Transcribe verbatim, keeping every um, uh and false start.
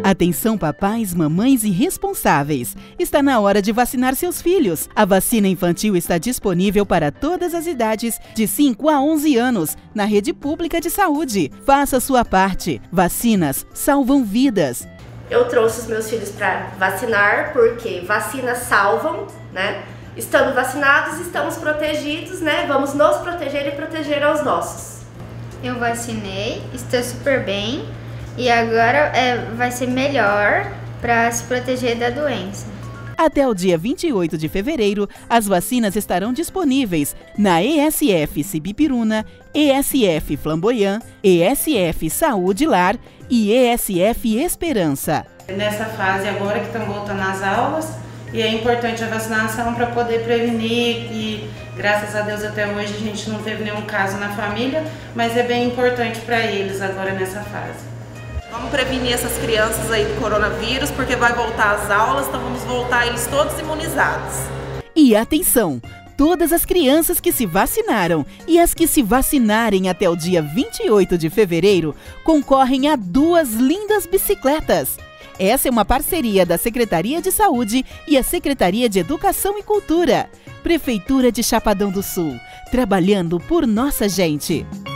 Atenção papais, mamães e responsáveis. Está na hora de vacinar seus filhos. A vacina infantil está disponível para todas as idades, de cinco a onze anos, na rede pública de saúde. Faça sua parte. Vacinas salvam vidas. Eu trouxe os meus filhos para vacinar porque vacinas salvam, né? Estando vacinados, estamos protegidos, né? Vamos nos proteger e proteger aos nossos. Eu vacinei, estou super bem e agora é, vai ser melhor para se proteger da doença. Até o dia vinte e oito de fevereiro, as vacinas estarão disponíveis na E S F Sibipiruna, E S F Flamboyant, E S F Saúde Lar e E S F Esperança. Nessa fase agora que estão voltando às aulas, e é importante a vacinação para poder prevenir e graças a Deus até hoje a gente não teve nenhum caso na família, mas é bem importante para eles agora nessa fase. Vamos prevenir essas crianças aí do coronavírus, porque vai voltar às aulas, então vamos voltar eles todos imunizados. E atenção! Todas as crianças que se vacinaram e as que se vacinarem até o dia vinte e oito de fevereiro concorrem a duas lindas bicicletas. Essa é uma parceria da Secretaria de Saúde e a Secretaria de Educação e Cultura. Prefeitura de Chapadão do Sul, trabalhando por nossa gente.